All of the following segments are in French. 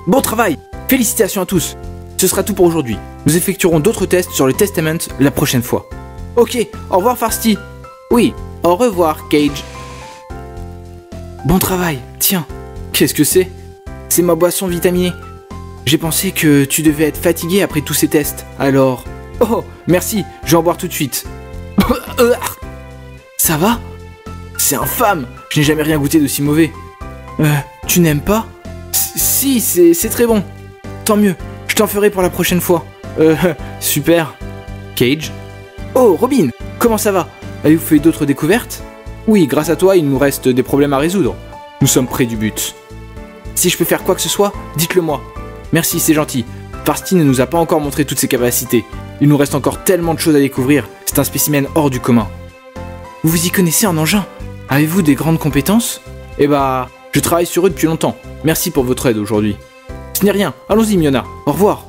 Bon travail! Félicitations à tous! Ce sera tout pour aujourd'hui. Nous effectuerons d'autres tests sur le Testament la prochaine fois. Ok, au revoir Farsty. Oui, au revoir Cage. Bon travail, tiens. Qu'est-ce que c'est? C'est ma boisson vitaminée. J'ai pensé que tu devais être fatigué après tous ces tests, alors... Oh, merci, je vais en boire tout de suite. Ça va? C'est infâme, je n'ai jamais rien goûté d'aussi mauvais. Tu n'aimes pas? Si, c'est très bon. Tant mieux, je t'en ferai pour la prochaine fois. Super. Cage? Oh, Robin, comment ça va? Avez-vous fait d'autres découvertes? Oui, grâce à toi, il nous reste des problèmes à résoudre. Nous sommes près du but. Si je peux faire quoi que ce soit, dites-le moi. Merci, c'est gentil. Farsty ne nous a pas encore montré toutes ses capacités. Il nous reste encore tellement de choses à découvrir. C'est un spécimen hors du commun. Vous vous y connaissez en engin? Avez-vous des grandes compétences? Eh bah, je travaille sur eux depuis longtemps. Merci pour votre aide aujourd'hui. Ce n'est rien. Allons-y, Miona. Au revoir.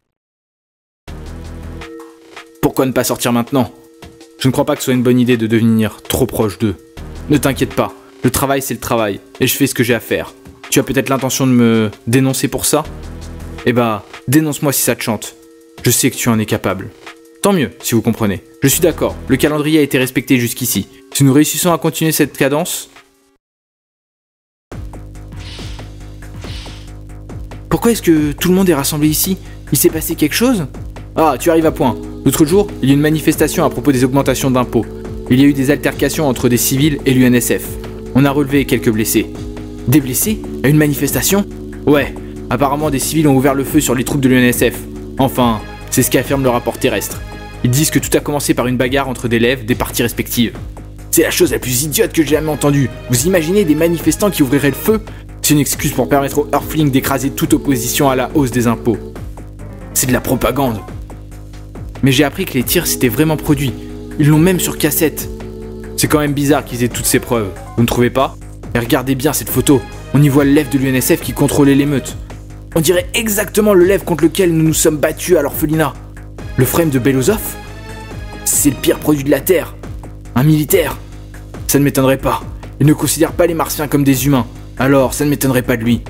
Pourquoi ne pas sortir maintenant? Je ne crois pas que ce soit une bonne idée de devenir trop proche d'eux. Ne t'inquiète pas. Le travail, c'est le travail. Et je fais ce que j'ai à faire. Tu as peut-être l'intention de me dénoncer pour ça? Eh bah, dénonce-moi si ça te chante. Je sais que tu en es capable. Tant mieux, si vous comprenez. Je suis d'accord, le calendrier a été respecté jusqu'ici. Si nous réussissons à continuer cette cadence... Pourquoi est-ce que tout le monde est rassemblé ici? Il s'est passé quelque chose? Ah, tu arrives à point. L'autre jour, il y a eu une manifestation à propos des augmentations d'impôts. Il y a eu des altercations entre des civils et l'UNSF. On a relevé quelques blessés. Des blessés? À une manifestation? Ouais, apparemment des civils ont ouvert le feu sur les troupes de l'UNSF. Enfin, c'est ce qu'affirme le rapport terrestre. Ils disent que tout a commencé par une bagarre entre des lèvres des parties respectives. C'est la chose la plus idiote que j'ai jamais entendue. Vous imaginez des manifestants qui ouvriraient le feu? C'est une excuse pour permettre aux Earthlings d'écraser toute opposition à la hausse des impôts. C'est de la propagande. Mais j'ai appris que les tirs s'étaient vraiment produits. Ils l'ont même sur cassette. C'est quand même bizarre qu'ils aient toutes ces preuves. Vous ne trouvez pas? Et regardez bien cette photo. On y voit le lèvre de l'UNSF qui contrôlait l'émeute. On dirait exactement le lèvre contre lequel nous nous sommes battus à l'orphelinat. Le frame de Belozov? C'est le pire produit de la Terre. Un militaire? Ça ne m'étonnerait pas. Il ne considère pas les Martiens comme des humains. Alors, ça ne m'étonnerait pas de lui.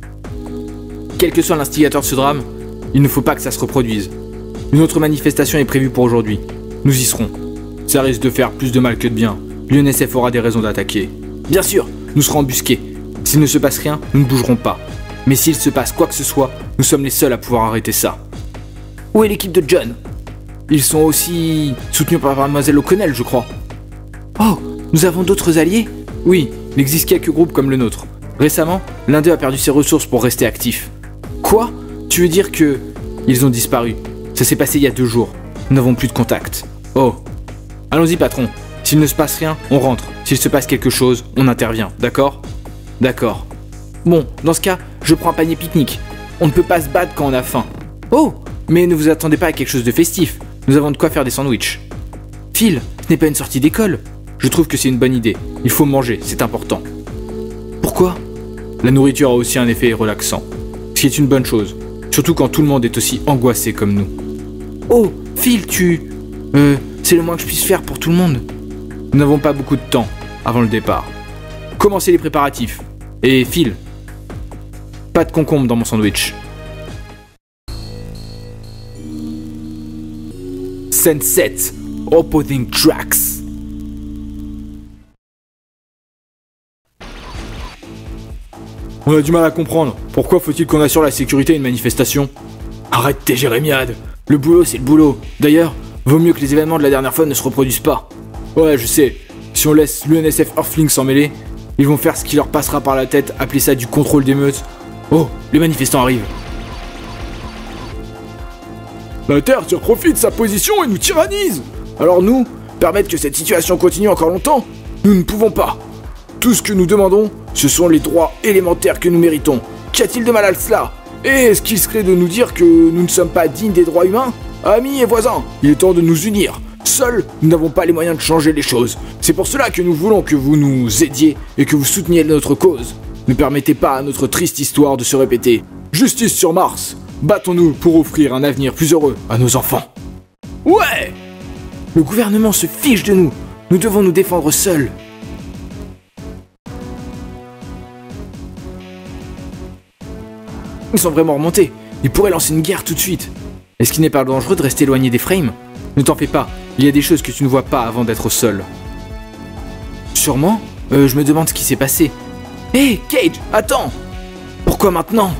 Quel que soit l'instigateur de ce drame, il ne faut pas que ça se reproduise. Une autre manifestation est prévue pour aujourd'hui. Nous y serons. Ça risque de faire plus de mal que de bien. L'UNSF aura des raisons d'attaquer. Bien sûr, nous serons embusqués. S'il ne se passe rien, nous ne bougerons pas. Mais s'il se passe quoi que ce soit, nous sommes les seuls à pouvoir arrêter ça. Où est l'équipe de John? Ils sont aussi soutenus par Mademoiselle O'Connell, je crois. Oh, nous avons d'autres alliés? Oui, il existe quelques groupes comme le nôtre. Récemment, l'un d'eux a perdu ses ressources pour rester actif. Quoi? Tu veux dire que... Ils ont disparu. Ça s'est passé il y a 2 jours. Nous n'avons plus de contact. Oh. Allons-y, patron. S'il ne se passe rien, on rentre. S'il se passe quelque chose, on intervient. D'accord? D'accord. Bon, dans ce cas, je prends un panier pique-nique. On ne peut pas se battre quand on a faim. Oh, mais ne vous attendez pas à quelque chose de festif. Nous avons de quoi faire des sandwichs. Phil, ce n'est pas une sortie d'école. Je trouve que c'est une bonne idée. Il faut manger, c'est important. Pourquoi? La nourriture a aussi un effet relaxant. Ce qui est une bonne chose. Surtout quand tout le monde est aussi angoissé comme nous. Oh, Phil, c'est le moins que je puisse faire pour tout le monde. Nous n'avons pas beaucoup de temps avant le départ. Commencez les préparatifs. Et Phil, pas de concombre dans mon sandwich. Scène 7, Opposing Tracks. On a du mal à comprendre. Pourquoi faut-il qu'on assure la sécurité à une manifestation? Arrête tes jérémiades. Le boulot, c'est le boulot. D'ailleurs, vaut mieux que les événements de la dernière fois ne se reproduisent pas. Ouais, je sais. Si on laisse l'UNSF Earthlings s'en mêler, ils vont faire ce qui leur passera par la tête, appeler ça du contrôle d'émeute. Oh, les manifestants arrivent. La Terre tire profit de sa position et nous tyrannise. Alors nous, permettre que cette situation continue encore longtemps, nous ne pouvons pas. Tout ce que nous demandons, ce sont les droits élémentaires que nous méritons. Qu'y a-t-il de mal à cela? Et est-ce qu'il serait de nous dire que nous ne sommes pas dignes des droits humains? Amis et voisins, il est temps de nous unir. Seuls, nous n'avons pas les moyens de changer les choses. C'est pour cela que nous voulons que vous nous aidiez et que vous souteniez notre cause. Ne permettez pas à notre triste histoire de se répéter. Justice sur Mars. Battons-nous pour offrir un avenir plus heureux à nos enfants. Ouais! Le gouvernement se fiche de nous. Nous devons nous défendre seuls. Ils sont vraiment remontés. Ils pourraient lancer une guerre tout de suite. Est-ce qu'il n'est pas dangereux de rester éloigné des frames? Ne t'en fais pas, il y a des choses que tu ne vois pas avant d'être au sol. Sûrement? Je me demande ce qui s'est passé. Hé, Cage, attends! Pourquoi maintenant?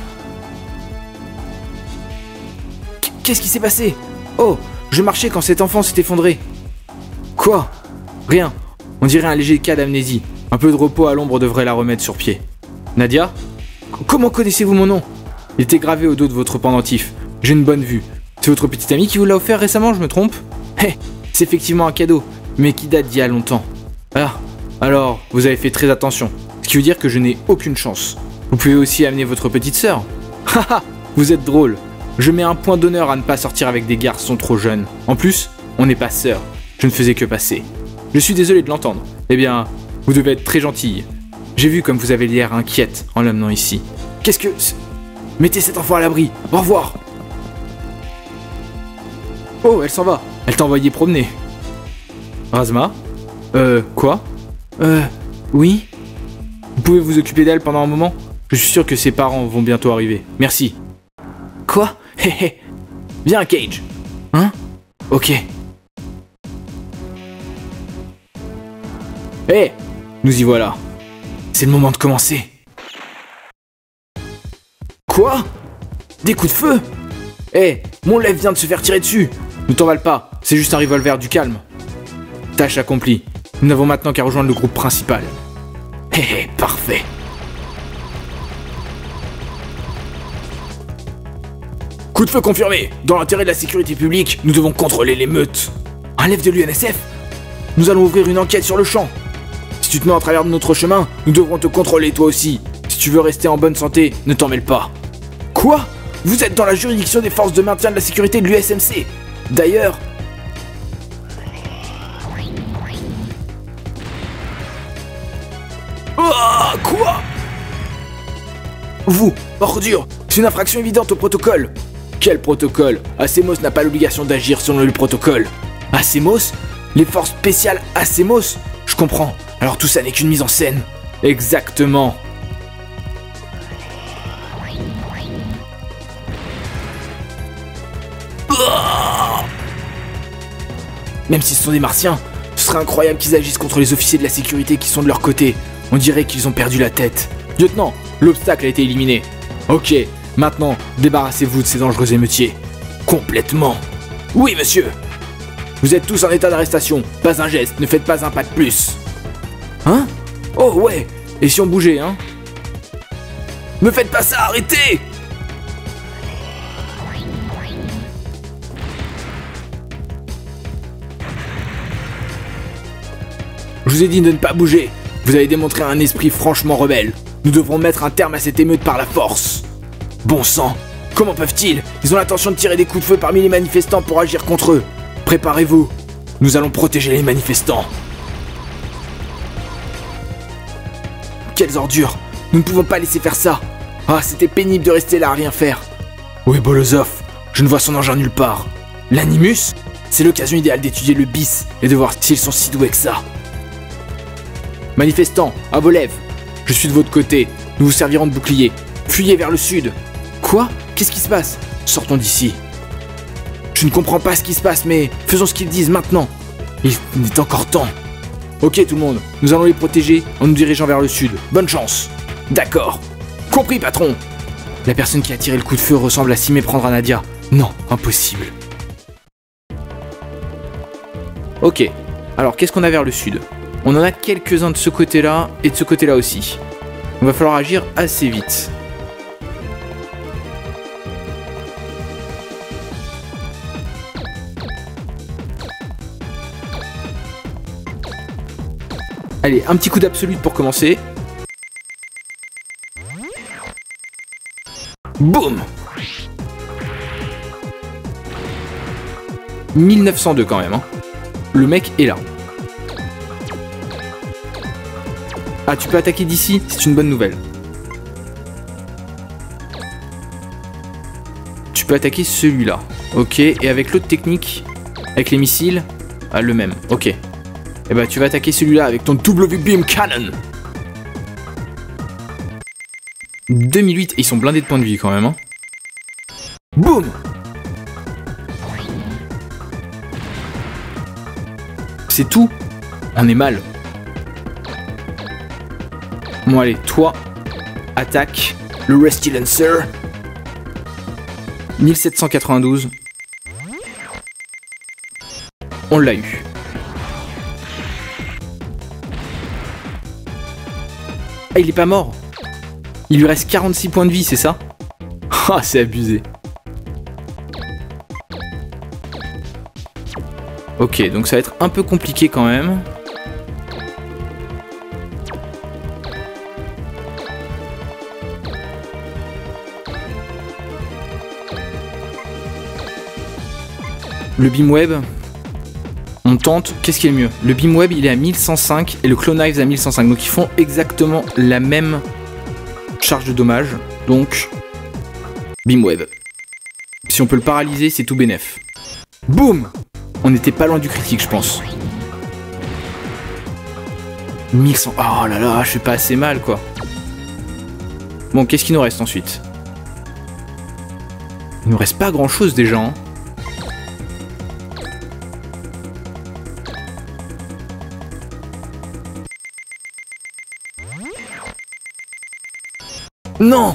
Qu'est-ce qui s'est passé? Oh, je marchais quand cet enfant s'est effondré. Quoi? Rien. On dirait un léger cas d'amnésie. Un peu de repos à l'ombre devrait la remettre sur pied. Nadia? Comment connaissez-vous mon nom? Il était gravé au dos de votre pendentif. J'ai une bonne vue. C'est votre petite amie qui vous l'a offert récemment, je me trompe? Hé, c'est effectivement un cadeau, mais qui date d'il y a longtemps. Ah, alors, vous avez fait très attention. Ce qui veut dire que je n'ai aucune chance. Vous pouvez aussi amener votre petite sœur. Haha, vous êtes drôle. Je mets un point d'honneur à ne pas sortir avec des garçons trop jeunes. En plus, on n'est pas sœurs. Je ne faisais que passer. Je suis désolé de l'entendre. Eh bien, vous devez être très gentille. J'ai vu comme vous avez l'air inquiète en l'amenant ici. Qu'est-ce que... Mettez cet enfant à l'abri. Au revoir. Oh, elle s'en va. Elle t'a envoyé promener. Razma? Quoi? Oui? Vous pouvez vous occuper d'elle pendant un moment? Je suis sûr que ses parents vont bientôt arriver. Merci. Quoi? Hé hé. Viens, Cage. Hein? Ok. Hé! Nous y voilà. C'est le moment de commencer. Quoi? Des coups de feu? Hé, mon lèvre vient de se faire tirer dessus. Ne t'emballe pas, c'est juste un revolver, du calme. Tâche accomplie. Nous n'avons maintenant qu'à rejoindre le groupe principal. Hé hé, parfait. Coup de feu confirmé. Dans l'intérêt de la sécurité publique, nous devons contrôler l'émeute. Un lève de l'UNSF? Nous allons ouvrir une enquête sur le champ. Si tu te mets en travers de notre chemin, nous devrons te contrôler toi aussi. Si tu veux rester en bonne santé, ne t'en mêle pas. Quoi? Vous êtes dans la juridiction des forces de maintien de la sécurité de l'USMC. D'ailleurs... Oh, quoi? Vous, ordure, c'est une infraction évidente au protocole. Quel protocole? Asemos n'a pas l'obligation d'agir selon le protocole. Asemos? Les forces spéciales Asemos? Je comprends. Alors tout ça n'est qu'une mise en scène. Exactement. Même si ce sont des martiens, ce serait incroyable qu'ils agissent contre les officiers de la sécurité qui sont de leur côté. On dirait qu'ils ont perdu la tête. Lieutenant, l'obstacle a été éliminé. Ok, maintenant, débarrassez-vous de ces dangereux émeutiers. Complètement. Oui, monsieur. Vous êtes tous en état d'arrestation. Pas un geste, ne faites pas un pas de plus. Hein? Oh ouais. Et si on bougeait, hein? Me faites pas ça, arrêtez! Je vous ai dit de ne pas bouger. Vous avez démontré un esprit franchement rebelle. Nous devrons mettre un terme à cette émeute par la force. Bon sang, comment peuvent-ils? Ils ont l'intention de tirer des coups de feu parmi les manifestants pour agir contre eux. Préparez-vous. Nous allons protéger les manifestants. Quelles ordures! Nous ne pouvons pas laisser faire ça. Ah, c'était pénible de rester là à rien faire. Où est Bolozov? Je ne vois son engin nulle part. L'Animus? C'est l'occasion idéale d'étudier le bis et de voir s'ils sont si doués que ça. Manifestants, à vos lèvres. Je suis de votre côté. Nous vous servirons de bouclier. Fuyez vers le sud. Quoi? Qu'est-ce qui se passe? Sortons d'ici. Je ne comprends pas ce qui se passe, mais faisons ce qu'ils disent maintenant. Il est encore temps. Ok tout le monde, nous allons les protéger en nous dirigeant vers le sud. Bonne chance. D'accord. Compris, patron. La personne qui a tiré le coup de feu ressemble à s'y méprendre à Nadia. Non, impossible. Ok, alors qu'est-ce qu'on a vers le sud? On en a quelques-uns de ce côté-là et de ce côté-là aussi. Il va falloir agir assez vite. Allez, un petit coup d'absolute pour commencer. Boum! 1902 quand même, hein. Le mec est là. Ah, tu peux attaquer d'ici, c'est une bonne nouvelle. Tu peux attaquer celui-là. Ok, et avec l'autre technique, avec les missiles, ah, le même, ok. Et bah tu vas attaquer celui-là avec ton W-Beam Cannon. 2008, ils sont blindés de points de vie quand même. Hein. Boum! C'est tout. On est mal. Bon allez, toi, attaque le Rusty Lancer. 1792. On l'a eu. Ah, il est pas mort. Il lui reste 46 points de vie, c'est ça? Ah, c'est abusé. Ok, donc ça va être un peu compliqué quand même. Le beam web, on tente. Qu'est-ce qui est le mieux? Le beam web, il est à 1105 et le Clone Knives à 1105. Donc ils font exactement la même charge de dommages. Donc, beam web. Si on peut le paralyser, c'est tout bénef. Boum! On était pas loin du critique, je pense. 1100. Oh là là, je fais pas assez mal, quoi. Bon, qu'est-ce qu'il nous reste ensuite? Il nous reste pas grand-chose déjà, hein. Non!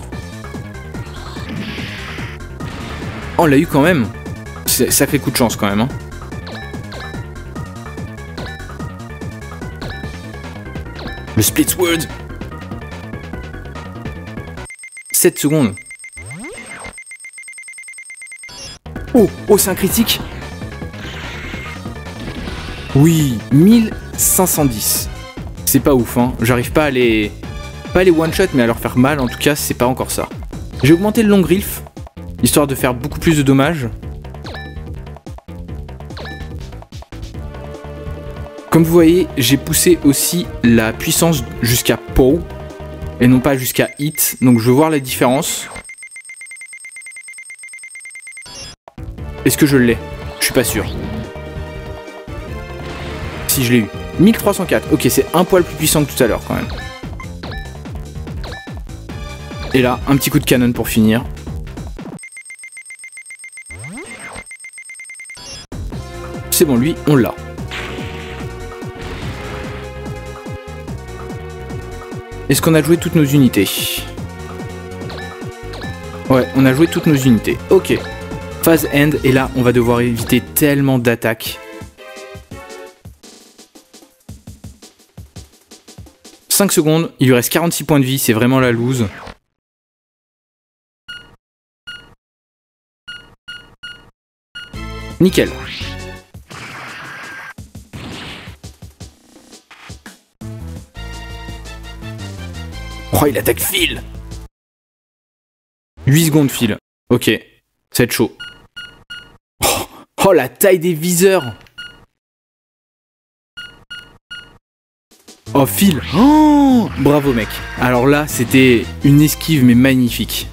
On l'a eu quand même. Ça fait coup de chance quand même. Hein. Le Split Sword. 7 secondes. Oh, oh, c'est un critique. Oui, 1510. C'est pas ouf, hein. J'arrive pas à les... Pas les one-shot, mais à leur faire mal, en tout cas, c'est pas encore ça. J'ai augmenté le long griffe, histoire de faire beaucoup plus de dommages. Comme vous voyez, j'ai poussé aussi la puissance jusqu'à POW, et non pas jusqu'à HIT, donc je veux voir la différence. Est-ce que je l'ai? Je suis pas sûr. Si, je l'ai eu. 1304, ok, c'est un poil plus puissant que tout à l'heure quand même. Et là, un petit coup de canon pour finir. C'est bon, lui, on l'a. Est-ce qu'on a joué toutes nos unités? Ouais, on a joué toutes nos unités. Ok. Phase end, et là, on va devoir éviter tellement d'attaques. 5 secondes, il lui reste 46 points de vie, c'est vraiment la loose. Nickel. Oh, il attaque Phil. 8 secondes Phil. Ok, ça va être chaud. Oh, la taille des viseurs. Oh, Phil. Oh, bravo mec. Alors là, c'était une esquive mais magnifique.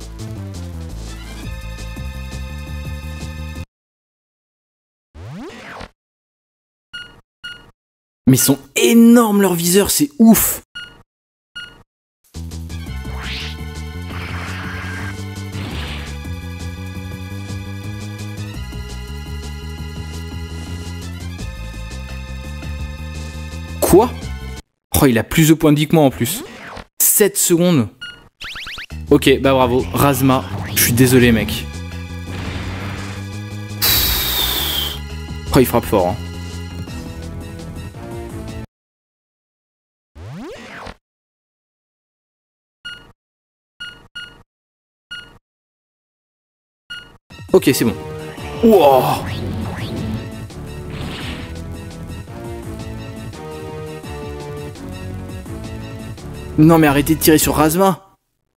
Mais ils sont énormes leurs viseurs, c'est ouf. Quoi? Oh, il a plus de points de vie que moi en plus. 7 secondes. Ok, bah bravo. Razma, je suis désolé mec. Oh, il frappe fort. Hein. Ok, c'est bon. Wow. Non mais arrêtez de tirer sur Razma.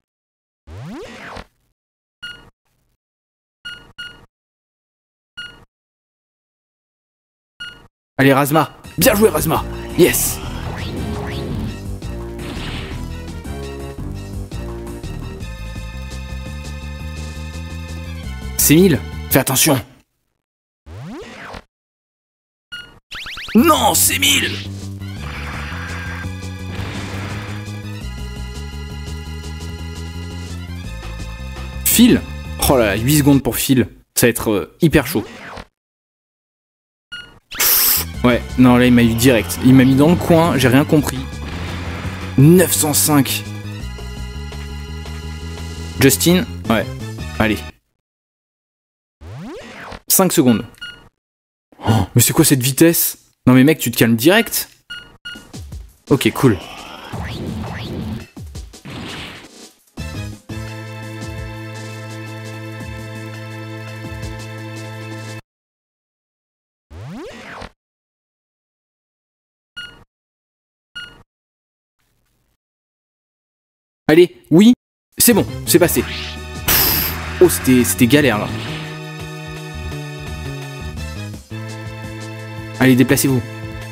Allez Razma. Bien joué Razma. Yes. C'est 1000. Fais attention. Non, c'est 1000. Phil? Oh là là, 8 secondes pour Phil. Ça va être hyper chaud. Ouais, non, là, il m'a eu direct. Il m'a mis dans le coin, j'ai rien compris. 905. Justin? Ouais, allez. 5 secondes. Oh, mais c'est quoi cette vitesse? Non mais mec, tu te calmes direct. Ok, cool. Allez, oui, c'est bon, c'est passé. Oh, c'était galère là. Allez, déplacez-vous.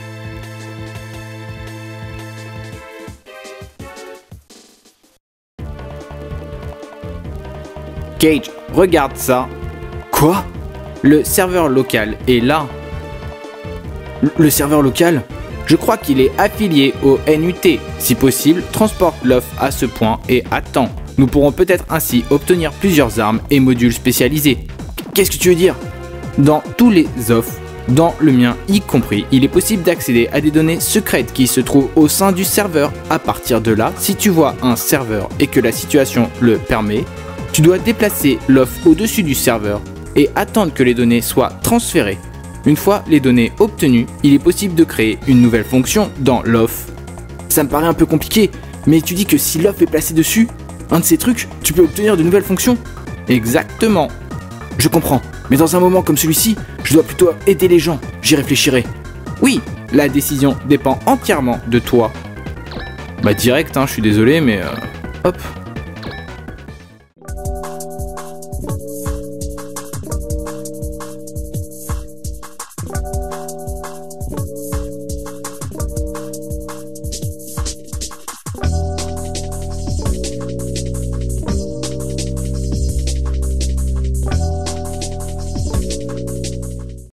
Cage, regarde ça. Quoi? Le serveur local est là. Le serveur local? Je crois qu'il est affilié au NUT. Si possible, transporte l'offre à ce point et attends. Nous pourrons peut-être ainsi obtenir plusieurs armes et modules spécialisés. Qu'est-ce que tu veux dire? Dans tous les offres, dans le mien y compris, il est possible d'accéder à des données secrètes qui se trouvent au sein du serveur. À partir de là, si tu vois un serveur et que la situation le permet, tu dois déplacer l'offre au-dessus du serveur et attendre que les données soient transférées. Une fois les données obtenues, il est possible de créer une nouvelle fonction dans l'offre. Ça me paraît un peu compliqué, mais tu dis que si l'offre est placée dessus, un de ces trucs, tu peux obtenir de nouvelles fonctions? Exactement. Je comprends, mais dans un moment comme celui-ci, je dois plutôt aider les gens, j'y réfléchirai. Oui, la décision dépend entièrement de toi. Bah direct, hein, je suis désolé, mais hop.